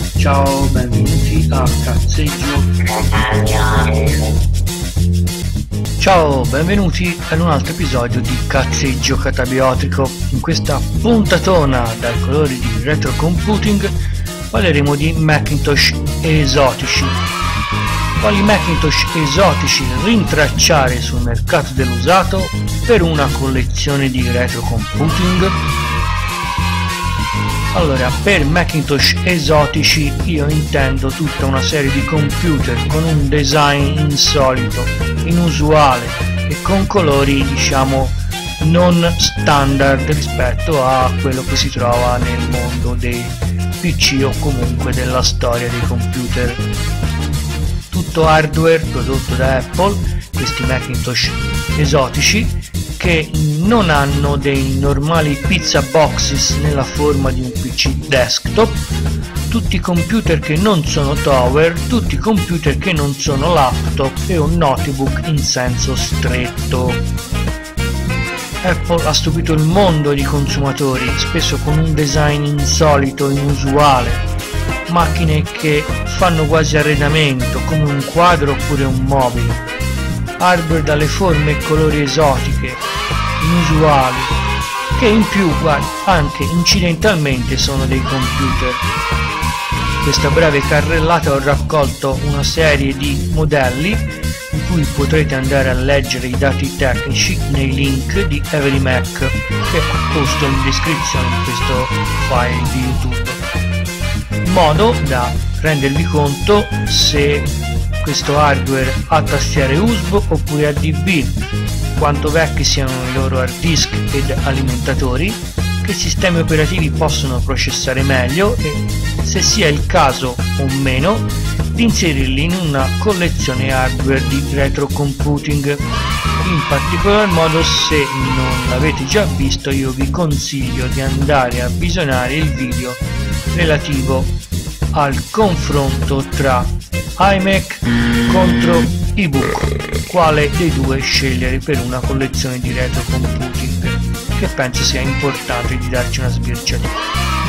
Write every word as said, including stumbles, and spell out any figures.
Ciao, benvenuti a Cazzeggio. Ciao, benvenuti ad un altro episodio di Cazzeggio Catabiotico. In questa puntatona dai colori di retro computing parleremo di Macintosh esotici. Quali Macintosh esotici rintracciare sul mercato dell'usato per una collezione di retro computing? Allora, per Macintosh esotici io intendo tutta una serie di computer con un design insolito, inusuale e con colori, diciamo, non standard rispetto a quello che si trova nel mondo dei P C o comunque della storia dei computer. Tutto hardware prodotto da Apple, questi Macintosh esotici, che non hanno dei normali pizza boxes nella forma di un P C desktop, tutti computer che non sono tower, tutti computer che non sono laptop e un notebook in senso stretto. Apple ha stupito il mondo di consumatori, spesso con un design insolito, inusuale, macchine che fanno quasi arredamento, come un quadro oppure un mobile, hardware dalle forme e colori esotiche, inusuali, che in più, guarda, anche incidentalmente sono dei computer. In questa breve carrellata ho raccolto una serie di modelli in cui potrete andare a leggere i dati tecnici nei link di EveryMac che ho posto in descrizione di questo file di YouTube, in modo da rendervi conto se questo hardware ha tastiere U S B oppure A D B, quanto vecchi siano i loro hard disk ed alimentatori, che sistemi operativi possono processare meglio e se sia il caso o meno di inserirli in una collezione hardware di retro computing. In particolar modo, se non l'avete già visto, io vi consiglio di andare a visionare il video relativo al confronto tra iMac contro ebook, quale dei due scegliere per una collezione di retro computing, che penso sia importante di darci una sbirciatina.